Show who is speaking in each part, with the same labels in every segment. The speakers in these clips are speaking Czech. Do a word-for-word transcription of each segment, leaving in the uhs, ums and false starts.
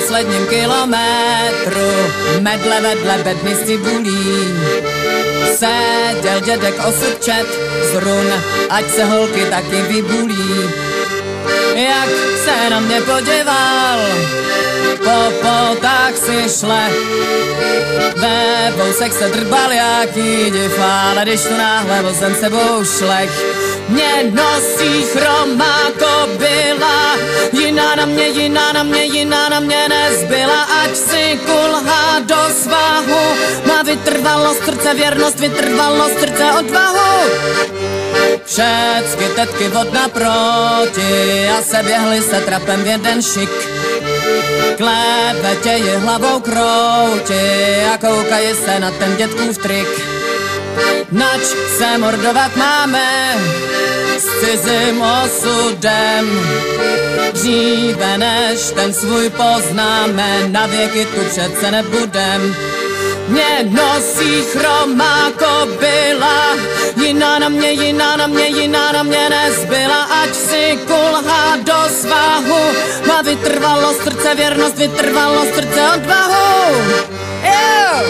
Speaker 1: posledním kilometru medle vedle bedny s cibulí seděl dědek osud čet zrun, ať se holky taky vybulí. Jak se na mě podíval, po potách si šle, ve vousek se drbal jaký div, ale když tu náhle vozem sebou šlech. Mě nosí chromá kobyla, jiná na mě, jiná na mě, jiná na mě nezbyla, ať si kulhá do svahu, má vytrvalost srdce, věrnost, vytrvalost srdce, odvahu. Všecky tetky od naproti a se běhly se trapem v jeden šik. Klepetěji hlavou krouti a koukají se na ten dětkův trik. Nač se mordovat máme s cizím osudem, dříve než ten svůj poznáme, na věky tu přece nebudem. Mě nosí chromá kobyla, jiná na mě, jiná na mě, jiná na mě nezbyla, ať si kulhá do svahu, má vytrvalost srdce, věrnost, vytrvalost srdce, odvahu. Ew!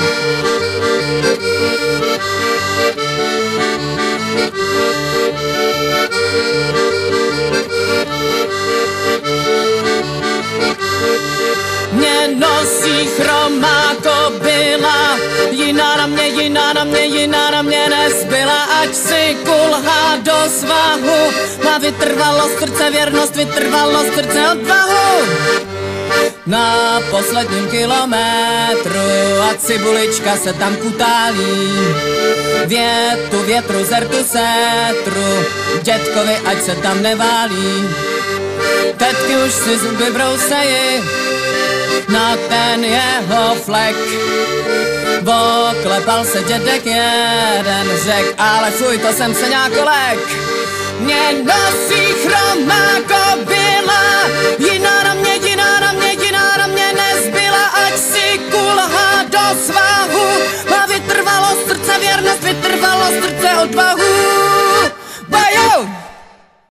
Speaker 1: Mě nosí chromá kobyla, jiná na mě, jiná na mě, jiná na mě nezbyla, ať si kulhá do svahu, má vytrvalost srdce, věrnost, vytrvalost srdce, odvahu. Na posledním kilometru a cibulička se tam kutálí, větu větru zertu setru, dětkovi ať se tam neválí. Tetky už si zuby brousejí na ten jeho flek, oklepal se dědek jeden, řek, ale fuj, to jsem se nějakolek. Mě nosí chromá kobyla, jiná